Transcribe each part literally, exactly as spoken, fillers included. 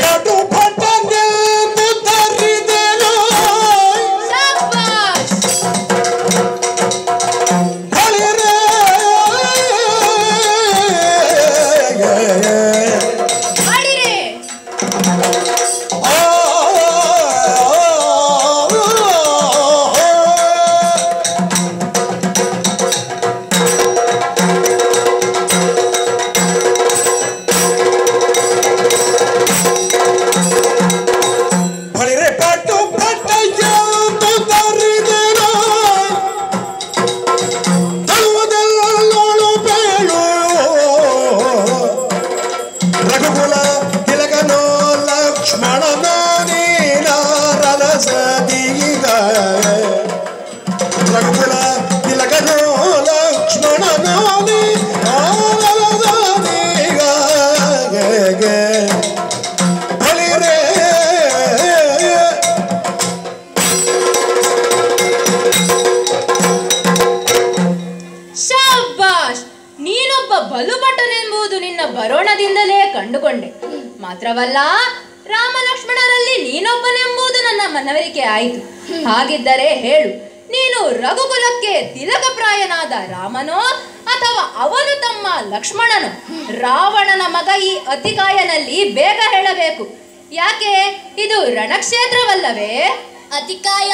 ಬಲುಭಟನೆಂಬುದು ನಿನ್ನ ಬರೋಣದಿಂದಲೇ ಕಂಡುಕೊಂಡೆ. ಮಾತ್ರವಲ್ಲ, ರಾಮ ಲಕ್ಷ್ಮಣರಲ್ಲಿ ನೀನೊಬ್ಬನೆಂಬುದು ನನ್ನ ಮನವರಿಕೆ ಆಯಿತು. ಹಾಗಿದ್ದರೆ ಹೇಳು, ನೀನು ರಘುಕುಲಕ್ಕೆ ತಿಲಕಪ್ರಾಯನಾದ ರಾಮನೋ ಅಥವಾ ಅವನು ತಮ್ಮ ಲಕ್ಷ್ಮಣನು? ರಾವಣನ ಮಗ ಈ ಅತಿಕಾಯನಲ್ಲಿ ಬೇಗ ಹೇಳಬೇಕು. ಯಾಕೆ, ಇದು ರಣಕ್ಷೇತ್ರವಲ್ಲವೇ? ಅತಿಕಾಯ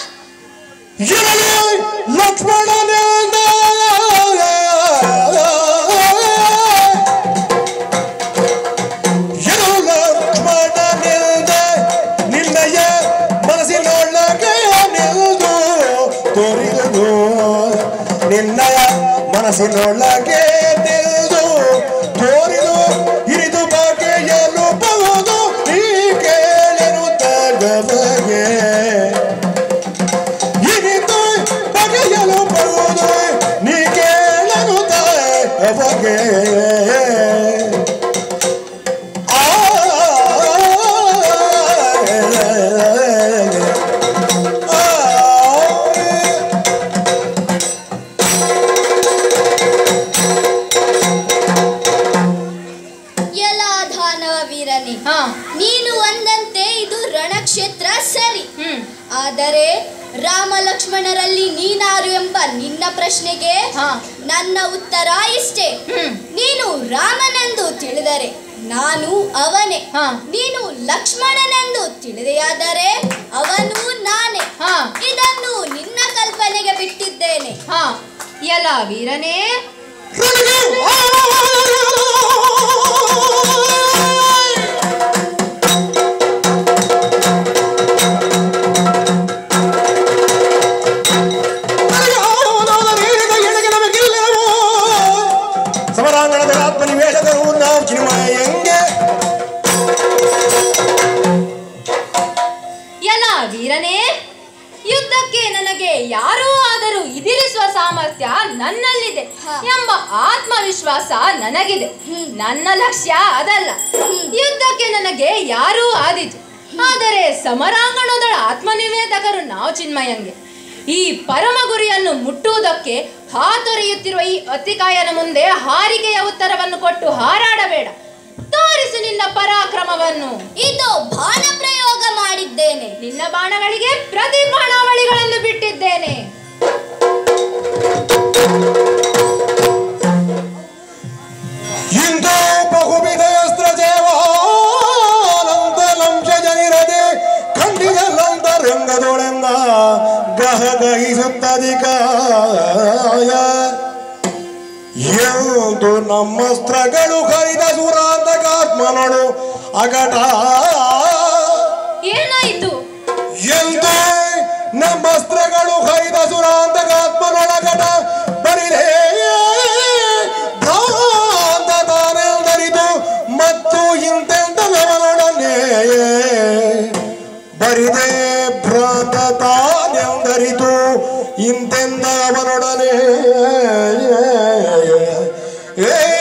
ನಿನ್ನಯ ಮನಸ್ಸಿನೊಳಗೆ ನಿಲ್ದು ತೋರಿದು ಹಿರಿದು ಬಗೆಯಲು ಬಹುದು ಈ ಕೇಳನು ತಗಬಗೆ ಹಿರಿದು ಬಗೆಯಲು ಬಹುದು ನೀ ಕೇಳನು ತಗಬಗೆ ನೀನು ಒಂದಂತೆ ಇದು ರಣಕ್ಷೇತ್ರ ಸರಿ. ಆದರೆ ರಾಮ ಲಕ್ಷ್ಮಣರಲ್ಲಿ ನೀನಾರು ಎಂಬ ನಿನ್ನ ಪ್ರಶ್ನೆಗೆ ನನ್ನ ಉತ್ತರ ಇಷ್ಟೇ. ನೀನು ರಾಮನೆಂದು ತಿಳಿದರೆ ನಾನು ಅವನೇ, ನೀನು ಲಕ್ಷ್ಮಣನೆಂದು ತಿಳಿದೆಯಾದರೆ ಅವನು ನಾನೇ. ಇದನ್ನು ನಿನ್ನ ಕಲ್ಪನೆಗೆ ಬಿಟ್ಟಿದ್ದೇನೆ. ಎಲ್ಲ ವೀರನೇ, ವೀರನೇ, ಯುದ್ಧಕ್ಕೆ ನನಗೆ ಯಾರೂ ಆದರೂ ಇದಿರಿಸುವ ಸಾಮರ್ಥ್ಯ ನನ್ನಲ್ಲಿದೆ ಎಂಬ ಆತ್ಮವಿಶ್ವಾಸ ನನಗಿದೆ. ನನ್ನ ಲಕ್ಷ್ಯ ಅದಲ್ಲ. ಯುದ್ಧಕ್ಕೆ ನನಗೆ ಯಾರೂ ಆದಿತು, ಆದರೆ ಸಮರಾಂಗಣದೊಳ ಆತ್ಮನಿವೇದಕರು ನಾವು ಚಿನ್ಮಯಂಗೆ. ಈ ಪರಮ ಗುರಿಯನ್ನು ಮುಟ್ಟುವುದಕ್ಕೆ ಹಾತೊರೆಯುತ್ತಿರುವ ಈ ಅತಿಕಾಯನ ಮುಂದೆ ಹಾರಿಕೆಯ ಉತ್ತರವನ್ನು ಕೊಟ್ಟು ಹಾರಾಡಬೇಡ. ತೋರಿಸು ನಿನ್ನ ಪರಾಕ್ರಮವನ್ನು. ಇದು ಬಾಣ ಪ್ರಯೋಗ ಮಾಡಿದ್ದೇನೆ. ನಿನ್ನ ಬಾಣಗಳಿಗೆ ಪ್ರತಿ ಬಾಣಾವಳಿಗಳನ್ನು ಬಿಟ್ಟಿದ್ದೇನೆ. ಇಂದು ಬಹುವಿಧ ಅಸ್ತ್ರ ಜೇವಾನಂದ ಜನಿರದೆ ಖಂಡಿಯಲ್ಲಂತ ರಂಗದೊಳೆಂದ ಗಹಗಹಿಸುತ್ತದಿಕಾಯ ಎಂದು ನಮ್ಮಸ್ತ್ರಗಳು ಹರಿದ ಸುರಾಂತಕಾತ್ಮನಳು ಅಗಟ. ಏನಾಯಿತು? ಎಂದು ನಮ್ಮಸ್ತ್ರಗಳು ಹರಿದ ಸುರಾಂತಕಾತ್ಮನೊಳಗಟ ಬರಿದೆ ಭ್ರಾಂತ ತಾನೆಂದರಿದು ಮತ್ತು ಇಂತೆಂದವನೊಡನೆ ಬರಿದೆ ಭ್ರಾಂತ ತಾನೆಂದರಿದು ಇಂತೆಂದವನೊಡನೆ ಏ